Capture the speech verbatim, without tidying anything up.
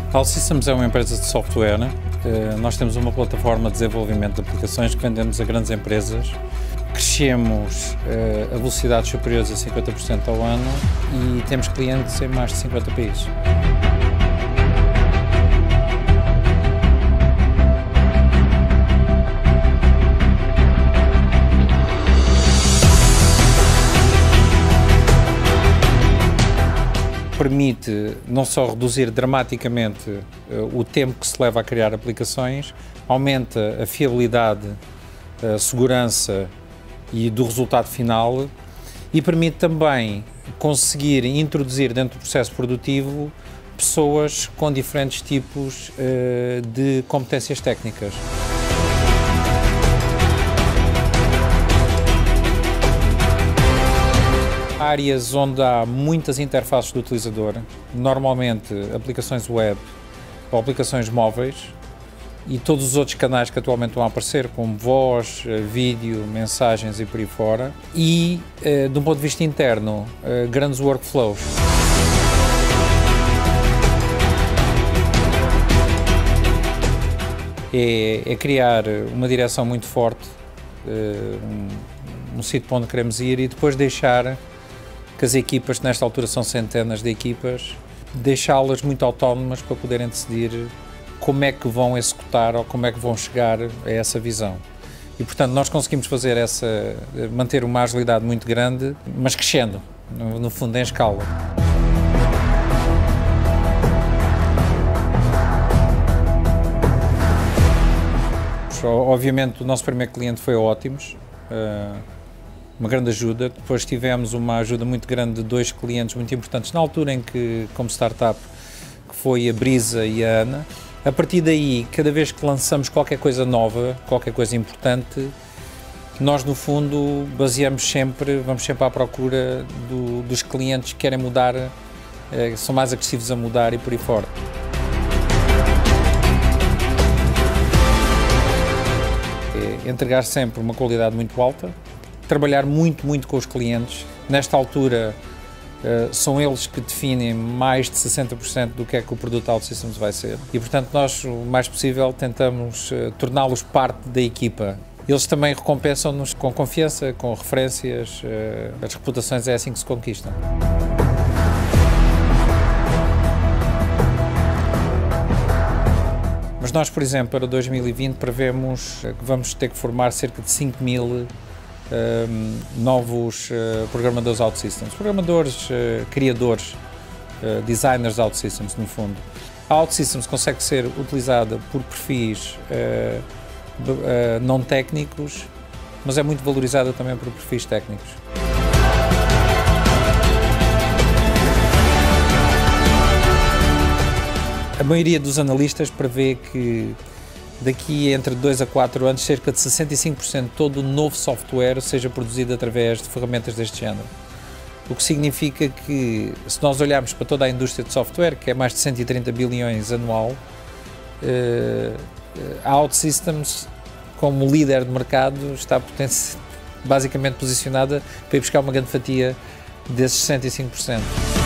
A OutSystems é uma empresa de software. Nós temos uma plataforma de desenvolvimento de aplicações que vendemos a grandes empresas. Crescemos a velocidades superiores a cinquenta por cento ao ano e temos clientes em mais de cinquenta países. Permite não só reduzir dramaticamente uh, o tempo que se leva a criar aplicações, aumenta a fiabilidade, a segurança e do resultado final e permite também conseguir introduzir dentro do processo produtivo pessoas com diferentes tipos uh, de competências técnicas. Áreas onde há muitas interfaces do utilizador, normalmente aplicações web ou aplicações móveis e todos os outros canais que atualmente vão aparecer, como voz, vídeo, mensagens e por aí fora, e, eh, de um ponto de vista interno, eh, grandes workflows. É, é criar uma direção muito forte, eh, um, um sítio para onde queremos ir e depois deixar que as equipas, nesta altura são centenas de equipas, deixá-las muito autónomas para poderem decidir como é que vão executar ou como é que vão chegar a essa visão. E, portanto, nós conseguimos fazer essa, manter uma agilidade muito grande, mas crescendo, no, no fundo, em escala. Obviamente, o nosso primeiro cliente foi a Optimus, uma grande ajuda. Depois tivemos uma ajuda muito grande de dois clientes muito importantes na altura em que, como startup, que foi a Brisa e a Ana. A partir daí, cada vez que lançamos qualquer coisa nova, qualquer coisa importante, nós no fundo baseamos sempre, vamos sempre à procura do, dos clientes que querem mudar, eh, são mais agressivos a mudar e por aí fora. É entregar sempre uma qualidade muito alta, trabalhar muito, muito com os clientes. Nesta altura, uh, são eles que definem mais de sessenta por cento do que é que o produto OutSystems vai ser. E, portanto, nós, o mais possível, tentamos uh, torná-los parte da equipa. Eles também recompensam-nos com confiança, com referências. Uh, as reputações é assim que se conquistam. Mas nós, por exemplo, para dois mil e vinte, prevemos que vamos ter que formar cerca de cinco mil Um, novos uh, programadores OutSystems, programadores, uh, criadores, uh, designers OutSystems, no fundo. A OutSystems consegue ser utilizada por perfis uh, uh, não técnicos, mas é muito valorizada também por perfis técnicos. A maioria dos analistas prevê que daqui entre dois a quatro anos, cerca de sessenta e cinco por cento de todo o novo software seja produzido através de ferramentas deste género. O que significa que, se nós olharmos para toda a indústria de software, que é mais de cento e trinta bilhões anual, a OutSystems, como líder de mercado, está basicamente posicionada para ir buscar uma grande fatia desses sessenta e cinco por cento.